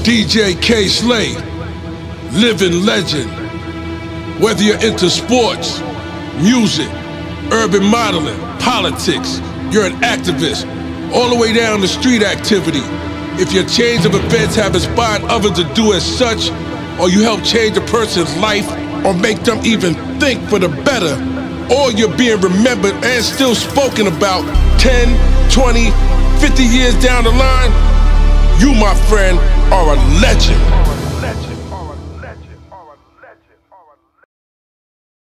DJ Kayslay, living legend. Whether you're into sports, music, urban modeling, politics, you're an activist, all the way down to street activity. If your change of events have inspired others to do as such, or you help change a person's life, or make them even think for the better, or you're being remembered and still spoken about 10, 20, 50 years down the line, you, my friend, are a legend.